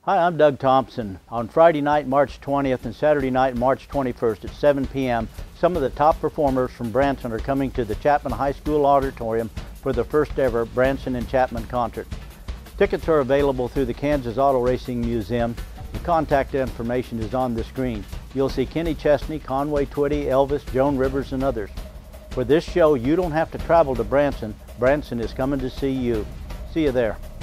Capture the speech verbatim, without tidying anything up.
Hi, I'm Doug Thompson. On Friday night, March twentieth and Saturday night, March twenty-first at seven p m, some of the top performers from Branson are coming to the Chapman High School Auditorium for the first ever Branson and Chapman concert. Tickets are available through the Kansas Auto Racing Museum. The contact information is on the screen. You'll see Kenny Chesney, Conway Twitty, Elvis, Joan Rivers, and others. For this show, you don't have to travel to Branson. Branson is coming to see you. See you there.